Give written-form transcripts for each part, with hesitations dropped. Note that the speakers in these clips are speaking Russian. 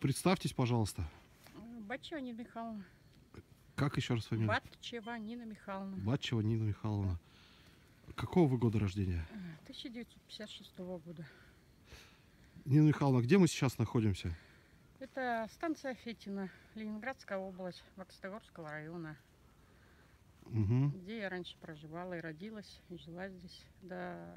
Представьтесь, пожалуйста. Батчева Нина Михайловна. Как еще раз фамилия? Батчева Нина Михайловна. Батчева Нина Михайловна. Какого вы года рождения? 1956 года. Нина Михайловна, где мы сейчас находимся? Это станция Фетина, Ленинградская область, Вакстогорского района, где я раньше проживала и родилась, и жила здесь до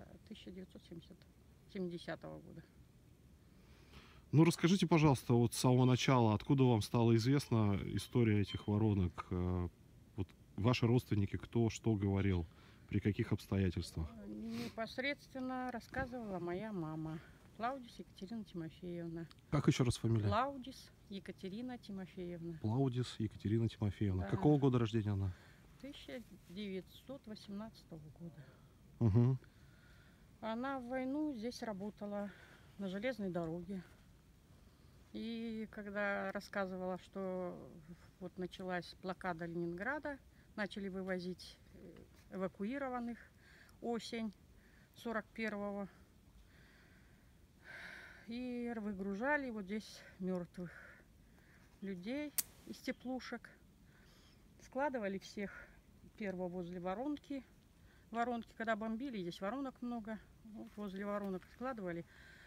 1970 года. Ну, расскажите, пожалуйста, вот с самого начала, откуда вам стала известна история этих воронок? Вот ваши родственники, кто что говорил, при каких обстоятельствах? Непосредственно рассказывала моя мама, Плаудис Екатерина Тимофеевна. Как еще раз фамилия? Плаудис Екатерина Тимофеевна. Плаудис Екатерина Тимофеевна. Да. Какого года рождения она? 1918 года. Угу. Она в войну здесь работала на железной дороге. И когда рассказывала, что вот началась блокада Ленинграда, начали вывозить эвакуированных осень 41-го. И выгружали вот здесь мертвых людей из теплушек. Складывали всех первого возле воронки. Воронки, когда бомбили, здесь воронок много. Вот возле воронок складывали.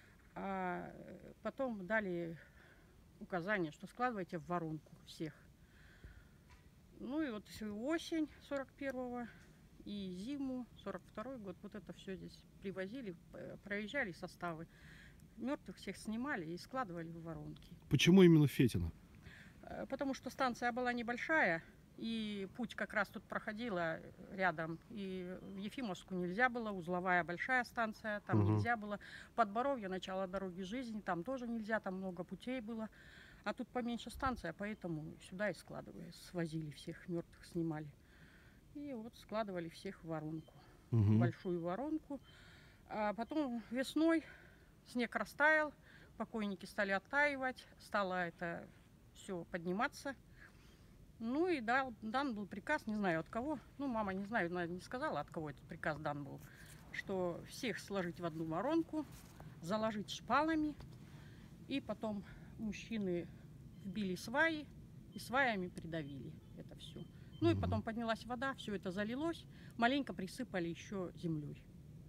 А потом дали указание, что складывайте в воронку всех. Ну и вот осень 41-го и зиму 42-й год. Вот это все здесь привозили, проезжали составы. Мертвых всех снимали и складывали в воронки. Почему именно Фетина? Потому что станция была небольшая, и путь как раз тут проходила рядом. И в Ефимовску нельзя было, узловая большая станция, там нельзя было. Подборовье, начало дороги жизни, там тоже нельзя, там много путей было. А тут поменьше станция, поэтому сюда и складывали, свозили всех мертвых, снимали. И вот складывали всех в воронку, большую воронку. А потом весной снег растаял, покойники стали оттаивать, стало это все подниматься. Ну и дан был приказ, не знаю от кого, ну мама, не знаю, она не сказала, от кого этот приказ дан был, что всех сложить в одну воронку, заложить шпалами, и потом мужчины вбили сваи и сваями придавили это все. Ну и потом поднялась вода, все это залилось, маленько присыпали еще землей.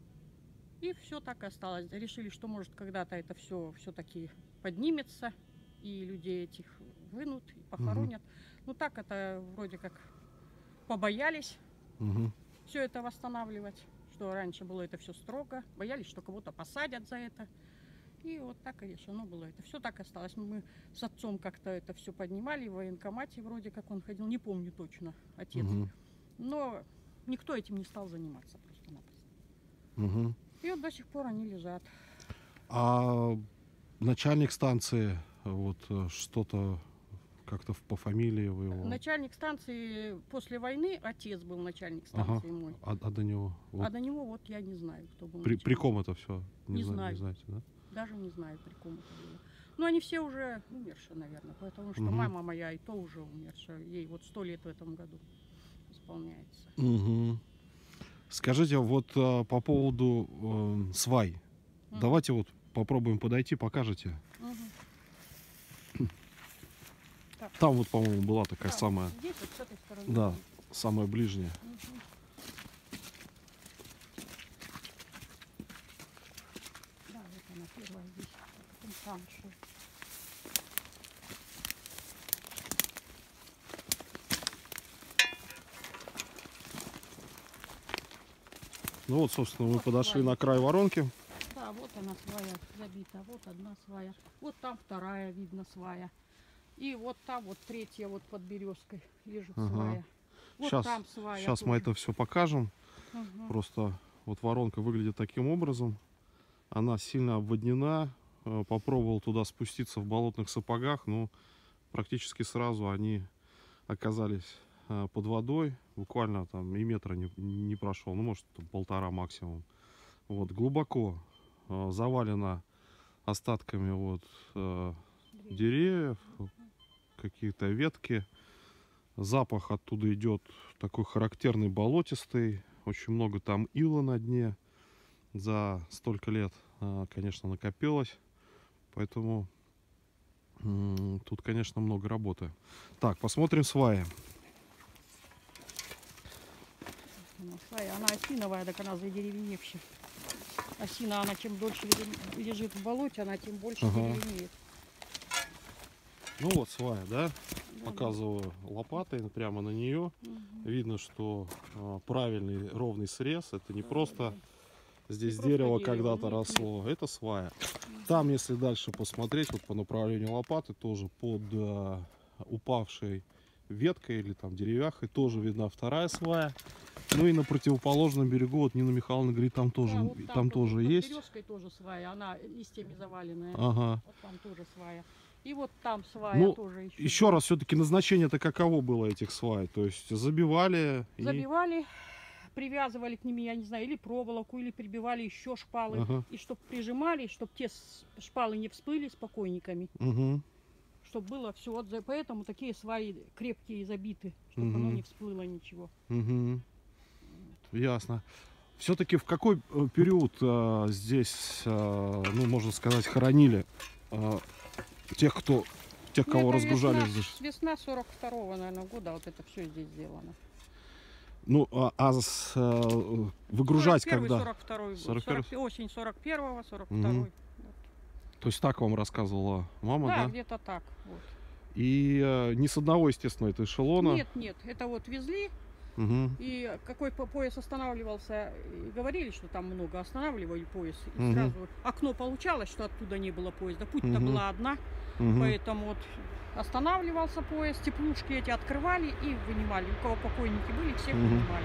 И все так и осталось. Решили, что может когда-то это все-таки поднимется, и людей этих вынут и похоронят. Ну так это вроде как побоялись все это восстанавливать, что раньше было это все строго, боялись, что кого-то посадят за это. И вот так и решено было это. Все так осталось. Мы с отцом как-то это все поднимали, в военкомате вроде как он ходил, не помню точно, отец. Но никто этим не стал заниматься просто-напросто. И вот до сих пор они лежат. А начальник станции, вот что-то как-то по фамилии вы его... Начальник станции после войны, отец был начальник станции мой. А до него? Вот. А до него вот я не знаю, кто был. При ком это все? Не знаю. Не знаете, да? Даже не знаю, при ком это было. Ну, они все уже умершие, наверное, потому что мама моя и то уже умершая. Ей вот 100 лет в этом году исполняется. Скажите, вот по поводу свай. Давайте вот попробуем подойти, покажете. Там вот, по-моему, была такая самая... Здесь вот с этой стороны. Да, самая ближняя. Да, вот она первая здесь. Потом там шел. Ну вот, собственно, мы подошли на край воронки. Да, вот она свая забита, вот одна свая. Вот там вторая, видно, свая. И вот там вот третья вот под березкой лежит свая. Вот сейчас там свая. Сейчас мы это все покажем. Просто вот воронка выглядит таким образом. Она сильно обводнена. Попробовал туда спуститься в болотных сапогах, но практически сразу они оказались под водой. Буквально там и метра не прошел, ну может 1,5 максимум. Вот, глубоко завалено остатками вот деревьев, какие-то ветки. Запах оттуда идет такой характерный, болотистый. Очень много там ила на дне. За столько лет, конечно, накопилось. Поэтому Тут, конечно, много работы. Так, посмотрим сваи. Свая, она осиновая, так она задеревеневшая. Осина, она чем дольше лежит в болоте, она тем больше деревенеет. Ну вот свая, да? Да, Показываю лопатой прямо на нее. Видно, что правильный ровный срез. Это не просто здесь просто дерево дерево, когда-то нет, росло. Это свая. Там, если дальше посмотреть, вот по направлению лопаты, тоже под упавшей веткой или там деревяхой, тоже видна вторая свая. Ну и на противоположном берегу, вот Нина Михайловна говорит, там тоже, да, вот там тоже под есть. березкой тоже свая, она листьями заваленная. Ага. Вот там тоже свая. И вот там свая Ну, тоже еще. еще раз, все-таки назначение-то каково было этих свай? То есть забивали и... Забивали, привязывали к ним, я не знаю, или проволоку, или прибивали еще шпалы. Ага. И чтобы прижимали, чтобы те шпалы не всплыли с покойниками. Угу. Чтобы было все. Вот поэтому такие сваи крепкие и забиты, чтобы оно не всплыло ничего. Угу. Ясно. Все-таки в какой период здесь, ну, можно сказать, хоронили тех, кого Это разгружали? весна 42-го, наверное, года вот это все здесь сделано. Ну, выгружать 41-й, когда? 42-й 41-й? осень 41-го, 42-й. Угу. То есть так вам рассказывала мама, Да, да? где-то так. Вот. И ни с одного, естественно, это эшелона? Нет, нет, это вот везли. Угу. И какой поезд останавливался, и говорили, что там много останавливали поезд. И сразу окно получалось, что оттуда не было поезда. Путь-то была одна. Поэтому вот останавливался поезд, теплушки эти открывали и вынимали. У кого покойники были, всех вынимали.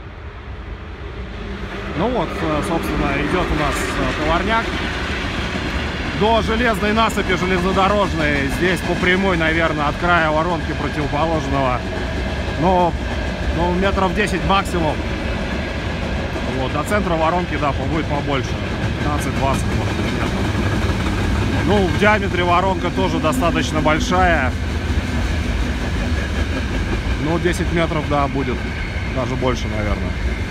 Ну вот, собственно, идет у нас товарняк. До железной насыпи железнодорожной. Здесь по прямой, наверное, от края воронки противоположного. Но метров 10 максимум. Вот, до центра воронки, да, будет побольше. 15-20, может быть, метров. Ну, в диаметре воронка тоже достаточно большая. Ну, 10 метров, да, будет. Даже больше, наверное.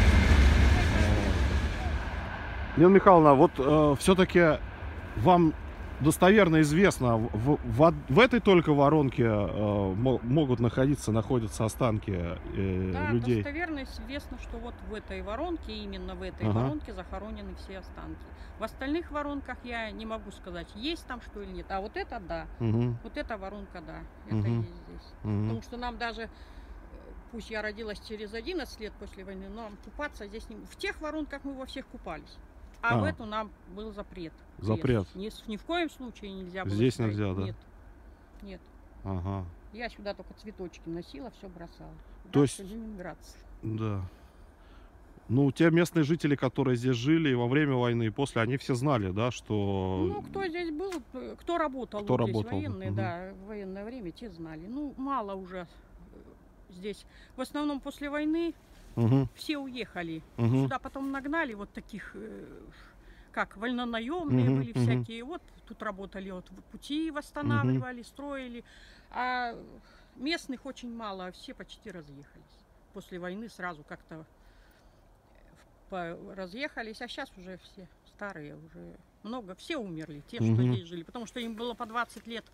Нина Михайловна, вот все-таки вам достоверно известно, в этой только воронке могут находятся останки людей? Да, достоверно известно, что вот в этой воронке, именно в этой воронке захоронены все останки. В остальных воронках я не могу сказать, есть там что или нет. А вот это да, вот эта воронка, да, это есть здесь. Потому что нам даже, пусть я родилась через 11 лет после войны, но купаться здесь не... В тех воронках мы во всех купались. А в эту нам был запрет. Запрет. Ни в коем случае нельзя было. Здесь сюда. нельзя, да? Нет. Нет. Ага. Я сюда только цветочки носила, все бросала. То есть... Ленинградцы. Да. Ну, те местные жители, которые здесь жили во время войны и после, они все знали, да, что... Ну, кто здесь был, кто работал, кто здесь, работал? военные, да, в военное время, те знали. Ну, мало уже здесь. В основном после войны все уехали. Сюда потом нагнали вот таких, как вольнонаемные были всякие. Вот тут работали, вот пути восстанавливали, строили. А местных очень мало, все почти разъехались. После войны сразу как-то разъехались, а сейчас уже все старые, уже много, все умерли, те, что здесь жили, потому что им было по 20 лет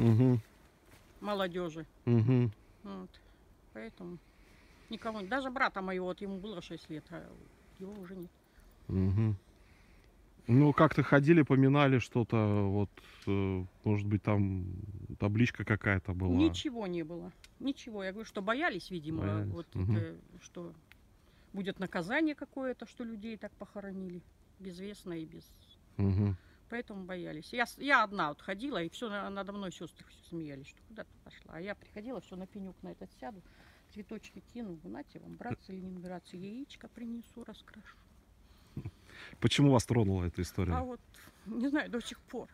молодежи. Вот. Поэтому никого, даже брата моего, вот ему было 6 лет, а его уже нет. Ну, как-то ходили, поминали что-то, вот, может быть, там табличка какая-то была? Ничего не было, ничего. Я говорю, что боялись, видимо, боялись. Вот это, что будет наказание какое-то, что людей так похоронили, безвестно и без... Поэтому боялись. Я одна вот ходила, и все надо мной сестры все смеялись, что куда ты пошла. А я приходила, все на пенек на этот сяду, цветочки кину, нате вам, братцы ленинградцы, яичко принесу, раскрашу. Почему вас тронула эта история? А вот, не знаю, до сих пор.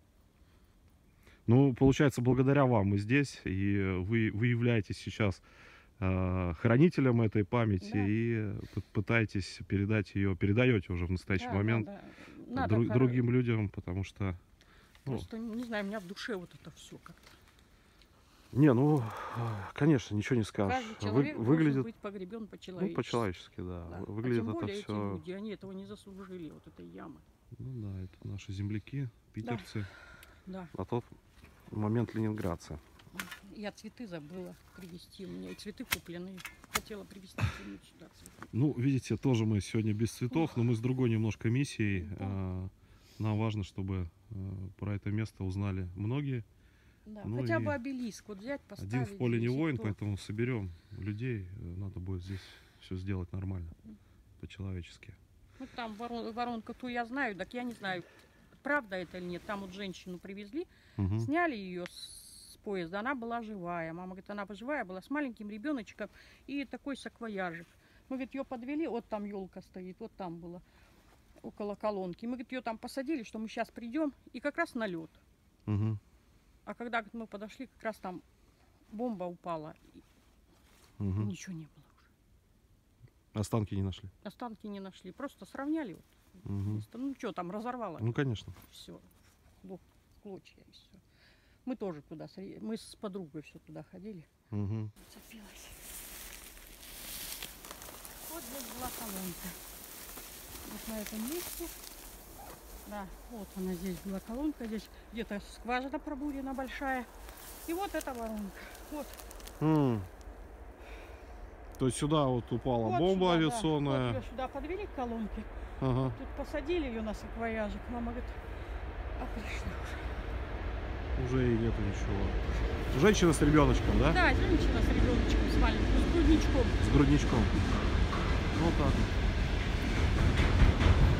Ну, получается, благодаря вам мы здесь, и вы являетесь сейчас хранителем этой памяти, да. И пытаетесь передать ее, передаете уже в настоящий момент другим людям, потому что... Просто, не знаю, у меня в душе вот это все как-то. Не, ну, конечно, ничего не скажешь. Каждый человек выглядит быть погребен по-человечески. Ну, по-человечески, да. Выглядит а тем более это все... эти люди, они этого не заслужили, вот этой ямы. Ну да, это наши земляки, питерцы. Да. А тот момент ленинграции. Я цветы забыла привезти. У меня и цветы купленные. Хотела привезти сюда цветы. Ну, видите, тоже мы сегодня без цветов, но мы с другой немножко миссией. Да. Нам важно, чтобы про это место узнали многие. Да, Ну хотя и бы обелиск вот взять, поставить. Один в поле не здесь, и воин, то. поэтому соберем людей. Надо будет здесь все сделать нормально, по-человечески. Ну, там воронка ту я знаю, так я не знаю, правда это или нет. Там вот женщину привезли, Мгм. сняли ее с поезда, она была живая. Мама говорит, она живая была с маленьким ребеночком и такой саквояжик. Мы, говорит, ее подвели, вот там елка стоит, вот там было, около колонки. Мы, говорит, ее там посадили, что мы сейчас придем, и как раз на лед. Мгм. А когда говорит, мы подошли, как раз там бомба упала, и Мгм. ничего не было уже. Останки не нашли. Останки не нашли, просто сравняли. Вот, Мгм. место. Ну что, там разорвало. Ну, конечно. Все, клочья и все. Мы тоже туда, мы с подругой все туда ходили. Мгм. Цепилась. Вот здесь была колонка. Вот на этом месте. Да, вот она здесь была колонка. Здесь где-то скважина пробурена большая. И вот эта воронка. Вот. То есть сюда вот упала Вот бомба сюда, да. авиационная. Вот ее сюда подвели к колонке. Ага. Тут посадили ее на саквояжик. Мама говорит, а пришли уже. Уже и нету ничего. Женщина с ребеночком, да? Да, женщина с ребеночком, с маленьким, с грудничком. С грудничком. Вот так.